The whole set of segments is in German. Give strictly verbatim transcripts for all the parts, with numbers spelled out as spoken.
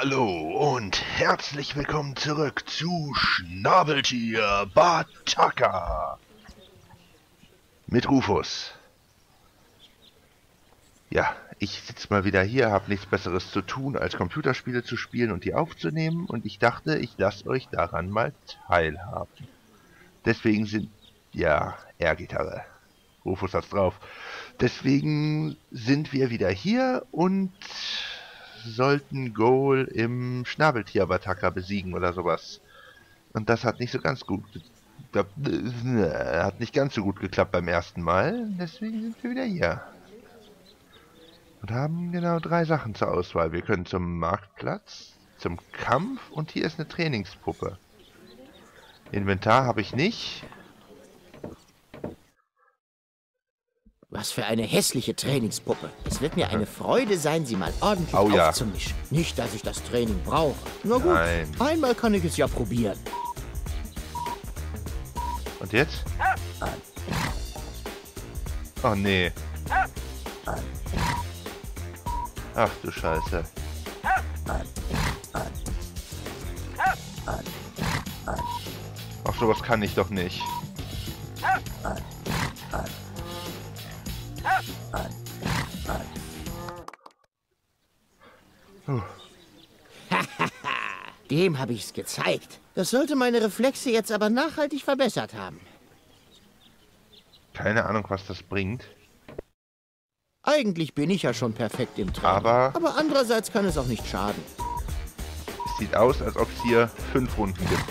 Hallo und herzlich willkommen zurück zu Schnabeltier Bataka mit Rufus. Ja, ich sitze mal wieder hier, habe nichts Besseres zu tun, als Computerspiele zu spielen und die aufzunehmen, und ich dachte, ich lasse euch daran mal teilhaben. Deswegen sind... ja, R-Gitarre. Rufus hat's drauf. Deswegen sind wir wieder hier und sollten Goal im Schnabeltier Bataka besiegen oder sowas. Und das hat nicht so ganz gut hat nicht ganz so gut geklappt beim ersten Mal. Deswegen sind wir wieder hier. Und haben genau drei Sachen zur Auswahl. Wir können zum Marktplatz, zum Kampf, und hier ist eine Trainingspuppe. Inventar habe ich nicht. Was für eine hässliche Trainingspuppe. Es wird mir eine Freude sein, sie mal ordentlich oh, ja. aufzumischen. Nicht, dass ich das Training brauche. Na gut, Nein. Einmal kann ich es ja probieren. Und jetzt? Oh nee. Ach du Scheiße. Ach, sowas kann ich doch nicht. Dem habe ich's gezeigt. Das sollte meine Reflexe jetzt aber nachhaltig verbessert haben. Keine Ahnung, was das bringt. Eigentlich bin ich ja schon perfekt im Training. Aber, aber andererseits kann es auch nicht schaden. Es sieht aus, als ob es hier fünf Runden gibt.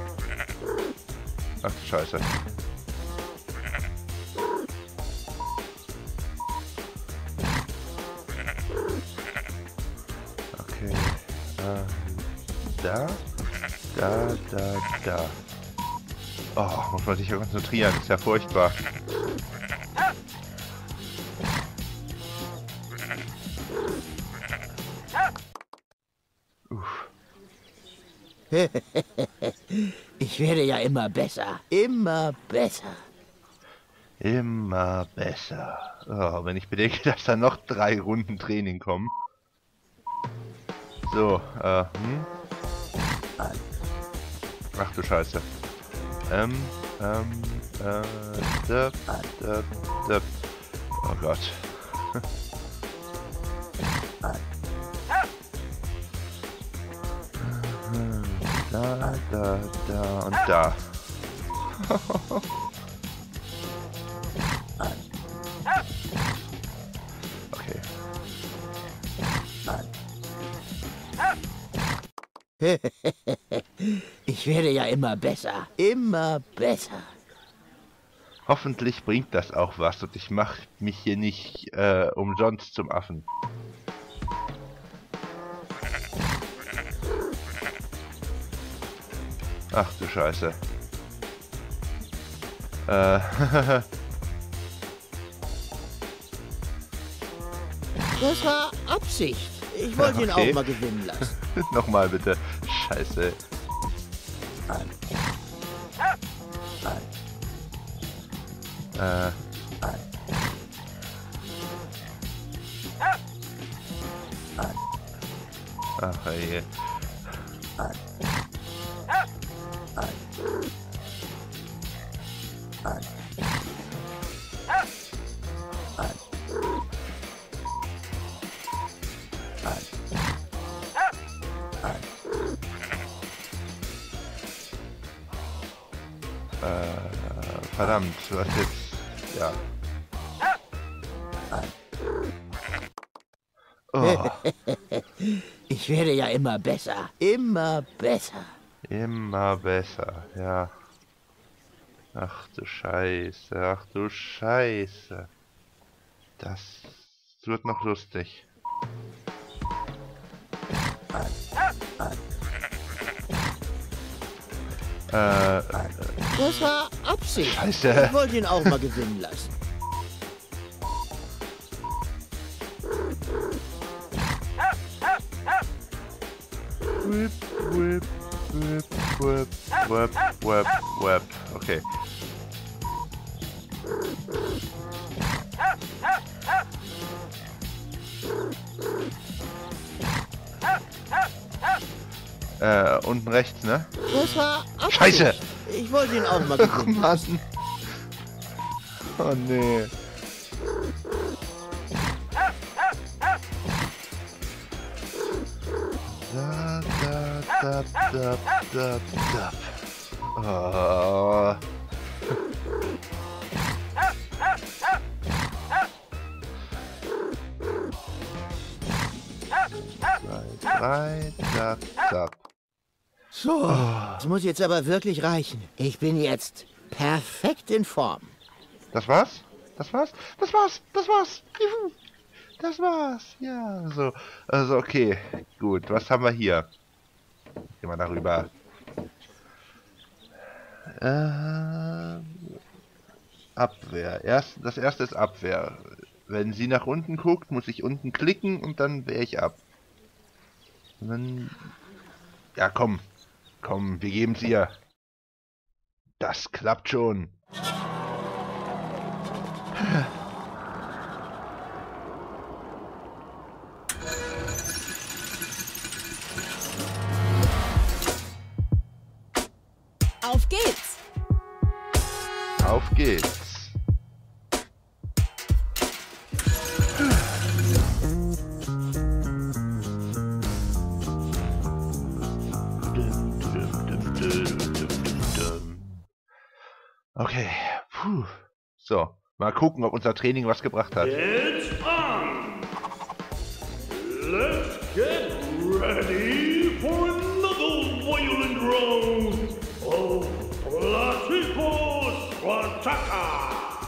Ach du Scheiße. Okay. Ähm, da. Da, da, da. Oh, muss man sich ja konzentrieren. Ist ja furchtbar. Uff. Ich werde ja immer besser. Immer besser. Immer besser. Oh, wenn ich bedenke, dass da noch drei Runden Training kommen. So, äh, hm? Ach du Scheiße. Ähm, ähm, äh, döp, döp, döp. Oh Gott. Da, da, da und da. Okay. Ich werde ja immer besser. Immer besser. Hoffentlich bringt das auch was und ich mache mich hier nicht äh, umsonst zum Affen. Ach du Scheiße. Äh, Das war Absicht. Ich wollte ihn Okay. auch mal gewinnen lassen. Nochmal bitte. Scheiße. Äh. Ach je. Äh, verdammt, was jetzt? Ja. Oh, Ich werde ja immer besser. Immer besser. immer besser, ja. Ach du Scheiße, ach du Scheiße. Das wird noch lustig. Äh, Das war Absicht. Scheiße. Ich wollte ihn auch mal gewinnen lassen. whip, whip, whip, whip, whip, whip, whip. Okay. Äh, unten rechts, ne? Das war Absicht. Scheiße! Ich wollte ihn auch mal Ach, gewinnen. Mann. Oh, nee. Da, da, da, da, da, da. Oh. Zwei, drei, zack, zack. So, das muss jetzt aber wirklich reichen. Ich bin jetzt perfekt in Form. Das war's? Das war's? Das war's? Das war's? Juhu. Das war's. Ja, so. Also, okay. Gut, was haben wir hier? Gehen wir darüber. Äh, Abwehr. Erst, das erste ist Abwehr. Wenn sie nach unten guckt, muss ich unten klicken und dann wehre ich ab. Und dann... Ja, komm. Komm, wir geben's ihr. Das klappt schon. Auf geht's! Auf geht's. Okay, puh. So, mal gucken, ob unser Training was gebracht hat. It's on! Let's get ready for another violent round of Platypus Spartaka!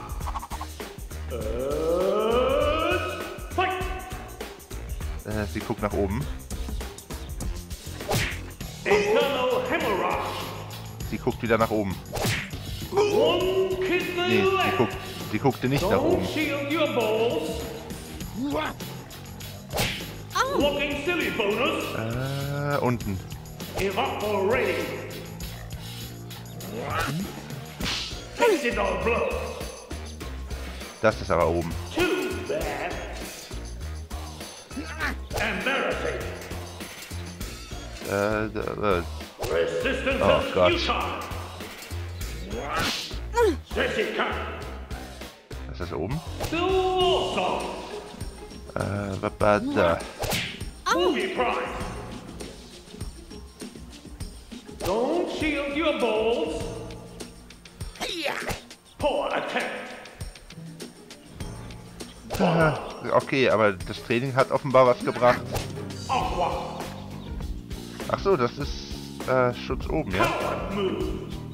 And fight! Äh, sie guckt nach oben. Eternal Hemorrhage! Sie guckt wieder nach oben. One kick the Nee, sie, leg! guckt, sie guckte nicht nach oben. Don't shield your balls! Walking silly bonus! Äh, unten. Evaporating! Excital blow! Das ist aber oben. Too bad! Embarrassing! Äh, äh, Resistance Oh is Gott. futile! Jessica! das ist oben. Still awesome! Äh, was war da? Movie Prime! Don't shield your balls! Poor attempt! Äh, okay, aber das Training hat offenbar was gebracht. Aqua! Ach so, das ist äh, Schutz oben, ja? Coward move!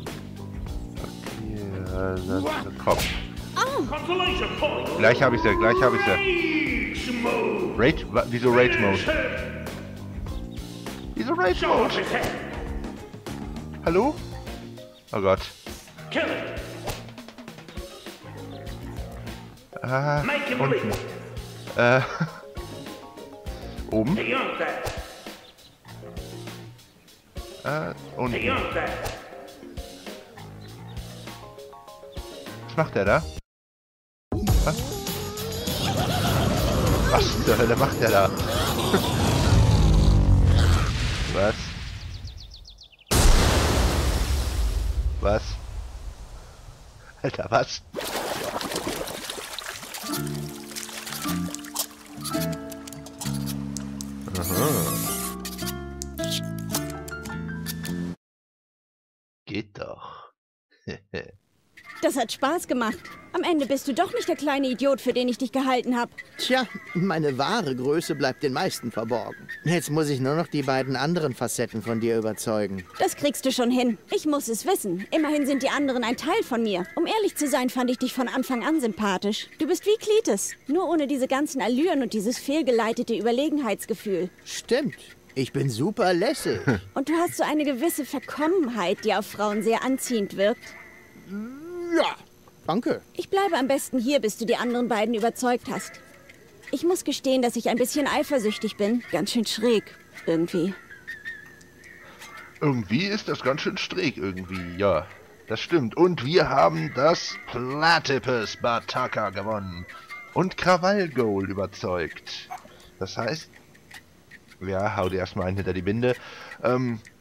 Hier, das ist der Kopf. Consolation point! Gleich habe ich sie, gleich habe ich sie. Rage mode! Rage? wa- Wieso Rage Mode? Head. Wieso Rage Show off Mode? his head! Hallo? Oh Gott. Kill it! Ah, Make him unten. bleed! Äh, oben? Beyond that! Äh, unten. Beyond that! Was macht der da? Was? Was zur Hölle macht der da? Was? Was? Alter, was? Geht doch. Das hat Spaß gemacht. Am Ende bist du doch nicht der kleine Idiot, für den ich dich gehalten habe. Tja, meine wahre Größe bleibt den meisten verborgen. Jetzt muss ich nur noch die beiden anderen Facetten von dir überzeugen. Das kriegst du schon hin. Ich muss es wissen. Immerhin sind die anderen ein Teil von mir. Um ehrlich zu sein, fand ich dich von Anfang an sympathisch. Du bist wie Cletus, nur ohne diese ganzen Allüren und dieses fehlgeleitete Überlegenheitsgefühl. Stimmt. Ich bin super lässig. Und du hast so eine gewisse Verkommenheit, die auf Frauen sehr anziehend wirkt. Ja, danke. Ich bleibe am besten hier, bis du die anderen beiden überzeugt hast. Ich muss gestehen, dass ich ein bisschen eifersüchtig bin. Ganz schön schräg, irgendwie. Irgendwie ist das ganz schön schräg irgendwie, ja. Das stimmt. Und wir haben das Platypus Spartaka gewonnen. Und Krawall Goal überzeugt. Das heißt... Ja, hau dir erstmal einen hinter die Binde. Ähm,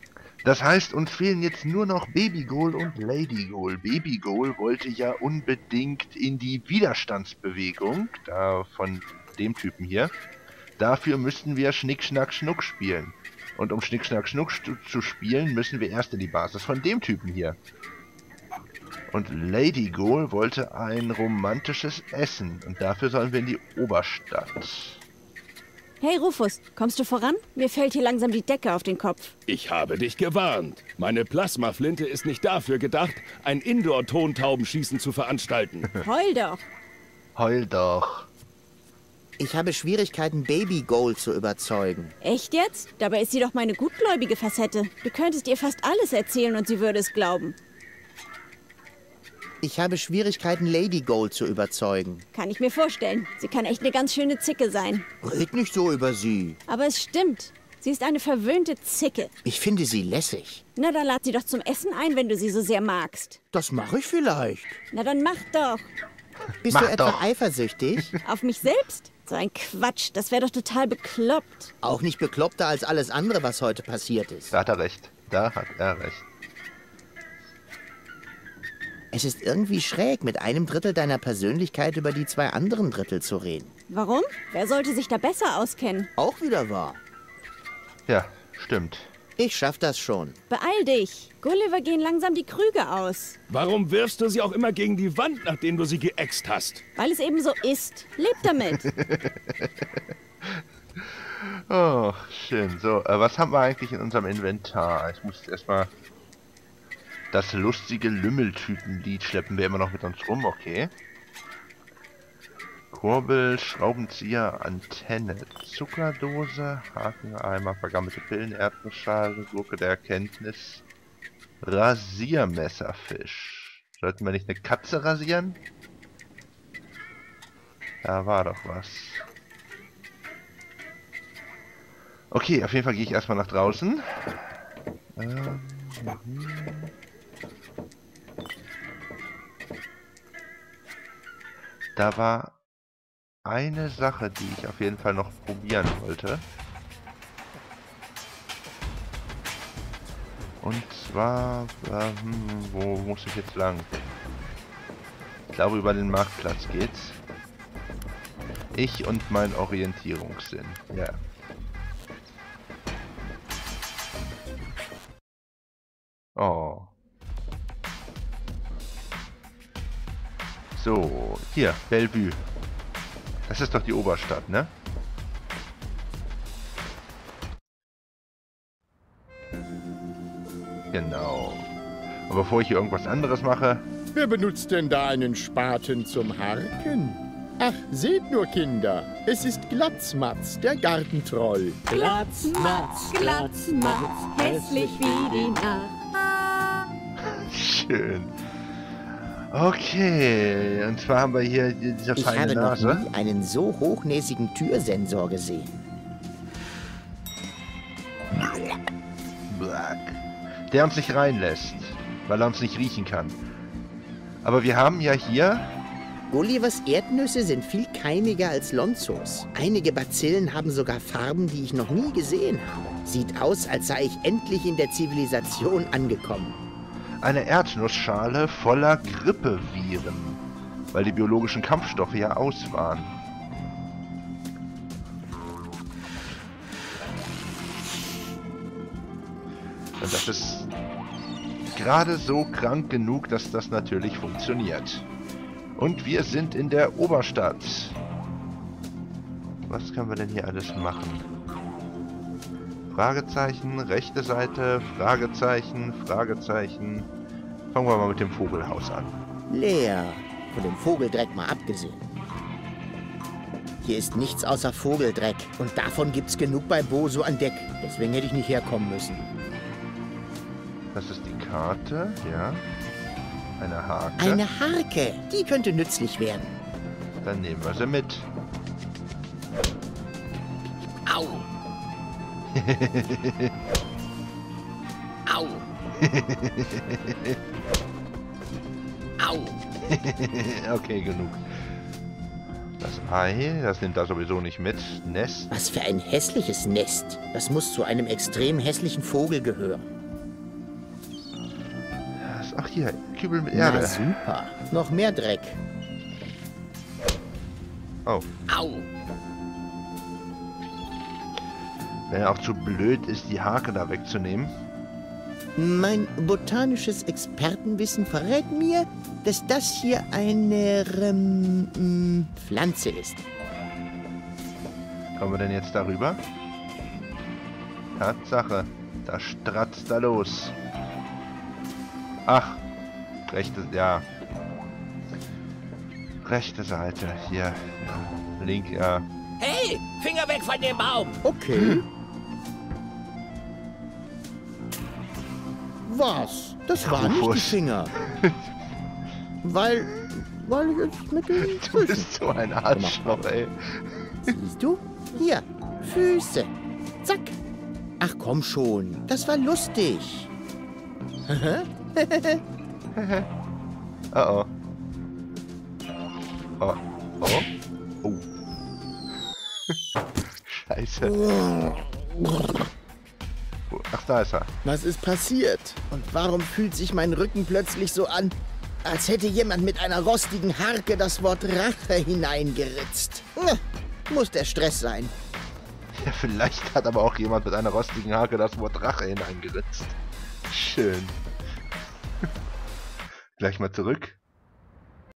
Das heißt, uns fehlen jetzt nur noch Baby Ghoul und Lady Ghoul. Baby Ghoul wollte ja unbedingt in die Widerstandsbewegung, da von dem Typen hier. Dafür müssten wir Schnick, Schnack, Schnuck spielen. Und um Schnick, Schnack, Schnuck zu spielen, müssen wir erst in die Basis von dem Typen hier. Und Lady Ghoul wollte ein romantisches Essen. Und dafür sollen wir in die Oberstadt. Hey Rufus, kommst du voran? Mir fällt hier langsam die Decke auf den Kopf. Ich habe dich gewarnt. Meine Plasmaflinte ist nicht dafür gedacht, ein Indoor-Tontaubenschießen zu veranstalten. Heul doch. Heul doch. Ich habe Schwierigkeiten, Baby Ghoul zu überzeugen. Echt jetzt? Dabei ist sie doch meine gutgläubige Facette. Du könntest ihr fast alles erzählen und sie würde es glauben. Ich habe Schwierigkeiten, Lady Ghoul zu überzeugen. Kann ich mir vorstellen. Sie kann echt eine ganz schöne Zicke sein. Red nicht so über sie. Aber es stimmt. Sie ist eine verwöhnte Zicke. Ich finde sie lässig. Na, dann lad sie doch zum Essen ein, wenn du sie so sehr magst. Das mache ich vielleicht. Na, dann mach doch. Bist Mach du etwa doch. eifersüchtig? Auf mich selbst? So ein Quatsch. Das wäre doch total bekloppt. Auch nicht bekloppter als alles andere, was heute passiert ist. Da hat er recht. Da hat er recht. Es ist irgendwie schräg, mit einem Drittel deiner Persönlichkeit über die zwei anderen Drittel zu reden. Warum? Wer sollte sich da besser auskennen? Auch wieder wahr. Ja, stimmt. Ich schaff das schon. Beeil dich. Gulliver gehen langsam die Krüge aus. Warum wirfst du sie auch immer gegen die Wand, nachdem du sie geäxt hast? Weil es eben so ist. Leb damit. Oh, schön. So, äh, was haben wir eigentlich in unserem Inventar? Ich muss erstmal... Das lustige Lümmeltypenlied schleppen wir immer noch mit uns rum, okay. Kurbel, Schraubenzieher, Antenne, Zuckerdose, Hakeneimer, vergammelte Pillen, Erdnussschale, Gurke der Erkenntnis, Rasiermesserfisch. Sollten wir nicht eine Katze rasieren? Da war doch was. Okay, auf jeden Fall gehe ich erstmal nach draußen. Ähm, mhm. Da war eine Sache, die ich auf jeden Fall noch probieren wollte. Und zwar, äh, hm, wo muss ich jetzt lang? Ich glaube, über den Marktplatz geht's. Ich und mein Orientierungssinn. Ja. Oh. So, hier, Bellevue. Das ist doch die Oberstadt, ne? Genau. Und bevor ich hier irgendwas anderes mache... Wer benutzt denn da einen Spaten zum Harken? Ach, seht nur, Kinder, es ist Glatzmatz, der Gartentroll. Glatzmatz, Glatzmatz, hässlich wie die Nacht. Schön. Okay, und zwar haben wir hier diese Ich feine habe noch Nase. nie einen so hochnäsigen Türsensor gesehen. Black. Der uns nicht reinlässt, weil er uns nicht riechen kann. Aber wir haben ja hier... Gullivers Erdnüsse sind viel keimiger als Lonzos. Einige Bazillen haben sogar Farben, die ich noch nie gesehen habe. Sieht aus, als sei ich endlich in der Zivilisation angekommen. eine Erdnussschale voller Grippeviren, weil die biologischen Kampfstoffe ja aus waren. Und das ist gerade so krank genug, dass das natürlich funktioniert. Und wir sind in der Oberstadt. Was können wir denn hier alles machen? Fragezeichen, rechte Seite, Fragezeichen, Fragezeichen. Fangen wir mal mit dem Vogelhaus an. Leer, von dem Vogeldreck mal abgesehen. Hier ist nichts außer Vogeldreck und davon gibt's genug bei Boso an Deck. Deswegen hätte ich nicht herkommen müssen. Das ist die Karte, ja. Eine Hake. Eine Harke, die könnte nützlich werden. Dann nehmen wir sie mit. Au! Au! Au! Okay, genug. Das Ei, das nimmt er sowieso nicht mit. Nest. Was für ein hässliches Nest. Das muss zu einem extrem hässlichen Vogel gehören. Ach hier, Kübel mit Na Erde. super. Noch mehr Dreck. Oh. Au. Wenn er auch zu blöd ist, die Hake da wegzunehmen. Mein botanisches Expertenwissen verrät mir, dass das hier eine ähm, m, Pflanze ist. Kommen wir denn jetzt darüber? Tatsache. Da stratzt er los. Ach. Rechte, ja. Rechte Seite. Hier. Link, ja. Hey, Finger weg von dem Baum! Okay. Was? Das Ja, waren nicht die Rufus. Finger. weil, weil ich es mit den Du Füßen... bist so ein Arschloch, ey. Siehst du? Hier, Füße. Zack. Ach komm schon, das war lustig. Oh oh. Oh. Oh. Oh. Scheiße. Ach, da ist er. Was ist passiert? Und warum fühlt sich mein Rücken plötzlich so an, als hätte jemand mit einer rostigen Harke das Wort Rache hineingeritzt? Na, muss der Stress sein. Ja, vielleicht hat aber auch jemand mit einer rostigen Hake das Wort Rache hineingeritzt. Schön. Gleich mal zurück.